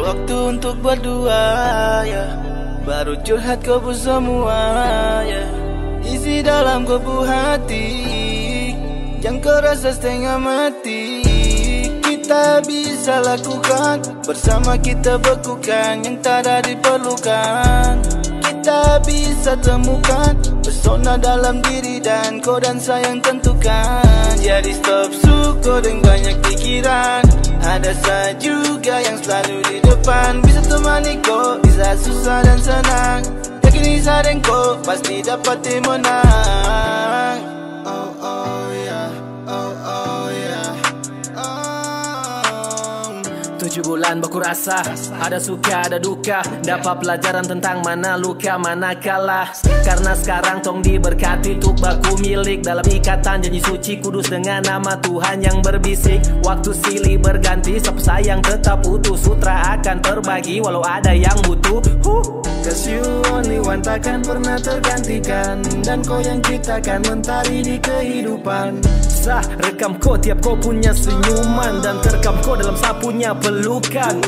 waktu untuk berdua, ya. Baru curhat kau pun semua, ya. Isi dalam kubu hati yang kau rasa setengah mati. Kita bisa lakukan, bersama kita bekukan yang tak ada diperlukan. Kita bisa temukan pesona dalam diri dan kau dan sayang tentukan. Jadi stop suko dengan banyak pikiran. Ada saya juga yang selalu di depan. Bisa temani kau, bisa susah dan senang. Yakini sadeng kau, pasti dapat menang. Oh oh yeah, oh oh yeah, oh. 7 bulan baku rasa, ada suka ada duka. Dapat pelajaran tentang mana luka mana kalah. Karena sekarang tong diberkati tuk baku milik. Dalam ikatan janji suci kudus dengan nama Tuhan yang berbisik. Waktu silih berganti, siapa sayang tetap utuh. Sutra akan terbagi walau ada yang butuh. Cause you only one takkan pernah tergantikan. Dan kau yang ciptakan mentari di kehidupan. Sah rekam kau tiap kau punya senyuman. Dan terekam kau dalam sapunya pelukan.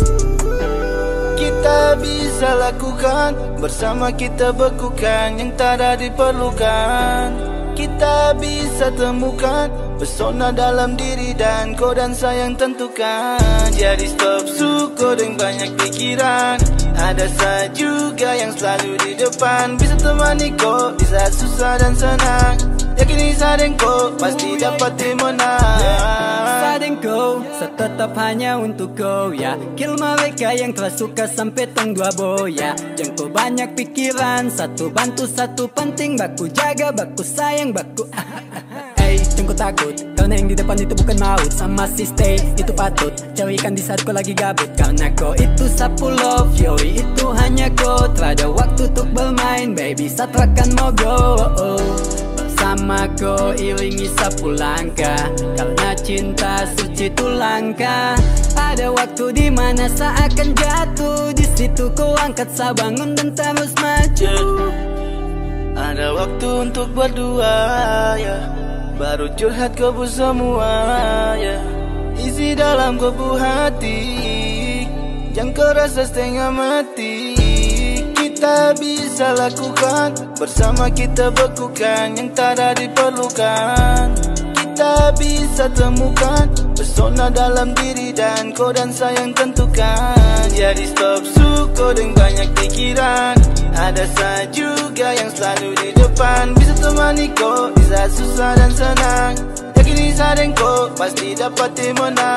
Kita bisa lakukan, bersama kita bekukan yang tak ada diperlukan. Kita bisa temukan pesona dalam diri dan kau dan sayang tentukan. Jadi stop suko dengan banyak pikiran. Ada saya juga yang selalu di depan. Bisa temani kau, bisa susah dan senang. Yakini sadeng kau, pasti dapat menang. Sadeng kau, setetap hanya untuk kau, ya. Kill mereka yang telah suka sampai tong dua boya. Jangan kau banyak pikiran, satu bantu satu penting. Baku jaga, baku sayang, baku hey, jangan kau takut, karena yang di depan itu bukan maut. Sama si stay, itu patut jauhikan di saat kau lagi gabut. Karena kau itu sapu love, yoi itu hanya kau. Terada waktu untuk bermain, baby satrakan mau go. Bersama kau iringi sapu langkah. Karena cinta suci itu langka. Ada waktu di mana seakan jatuh. Di situ kau angkat sabangun dan terus maju. Ada waktu untuk berdua, ya. Baru curhat kau pun semua, ya. Isi dalam kubu hati yang kau rasa setengah mati. Kita bisa lakukan, bersama kita bekukan yang tak ada diperlukan. Kita bisa temukan pesona dalam diri dan kau dan sayang tentukan. Jadi stop suko dengan banyak pikiran. Ada saya juga yang selalu di depan. Bisa temani kau, bisa susah dan senang. Yakini sadeng kau, pasti dapat menang.